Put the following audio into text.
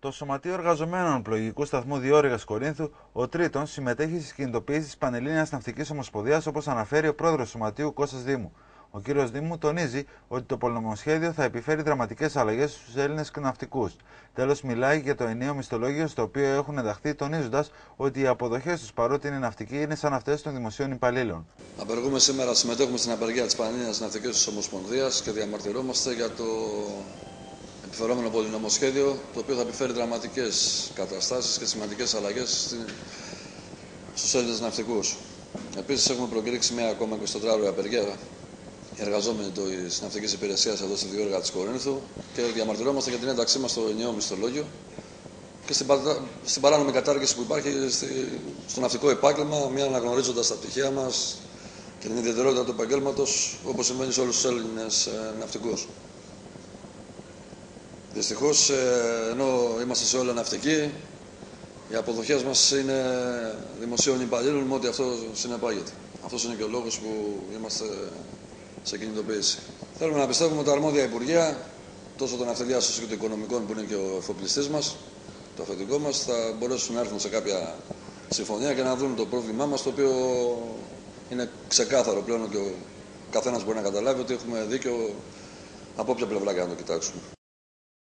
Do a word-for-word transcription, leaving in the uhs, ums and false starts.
Το Σωματείο Εργαζομένων Πλοηγικού Σταθμού Διόρυγας Κορίνθου, ο Τρίτον, συμμετέχει στις κινητοποιήσεις της Πανελλήνιας Ναυτικής Ομοσπονδίας, όπως αναφέρει ο πρόεδρος του Σωματείου Κώστας Δήμου. Ο κ. Δήμου τονίζει ότι το πολυνομοσχέδιο θα επιφέρει δραματικές αλλαγές στους Έλληνες ναυτικούς. Τέλος, μιλάει για το ενιαίο μισθολόγιο, στο οποίο έχουν ενταχθεί, τονίζοντας ότι οι αποδοχές τους, παρότι είναι ναυτικοί, είναι σαν αυτές των δημοσίων υπαλλήλων. Απεργούμε σήμερα, συμμετέχουμε στην απεργία της Πανελλήνιας Ναυτικής Ομοσπονδίας και διαμαρτυρόμαστε για το επιφερόμενο πολυνομοσχέδιο, το οποίο θα επιφέρει δραματικές καταστάσεις και σημαντικές αλλαγές στους Έλληνες ναυτικούς. Επίσης, έχουμε προκηρύξει μια ακόμα εικοσιτετράωρη απεργία οι εργαζόμενοι της ναυτικής υπηρεσίας εδώ στη Διόρυγα της Κορίνθου και διαμαρτυρόμαστε για την ένταξή μας στο ενιαίο μισθολόγιο και στην, παρα... στην παράνομη κατάργηση που υπάρχει στη... στο ναυτικό επάγγελμα, μια αναγνωρίζοντας τα πτυχία μας και την ιδιαιτερότητα του επαγγέλματος, όπως συμβαίνει σε όλους τους Έλληνες ε, ναυτικούς. Δυστυχώς, ενώ είμαστε σε όλα ναυτικοί, οι αποδοχές μας είναι δημοσίων υπαλλήλων με ό,τι αυτό συνεπάγεται. Αυτός είναι και ο λόγος που είμαστε σε κινητοποίηση. Θέλουμε να πιστεύουμε ότι τα αρμόδια υπουργεία, τόσο των ναυτιλιάς όσο και των οικονομικών, που είναι και ο εφοπλιστής μας, το αφεντικό μας, θα μπορέσουν να έρθουν σε κάποια συμφωνία και να δουν το πρόβλημά μας, το οποίο είναι ξεκάθαρο πλέον και ο καθένας μπορεί να καταλάβει ότι έχουμε δίκιο από όποια πλευρά και να το κοιτάξουμε.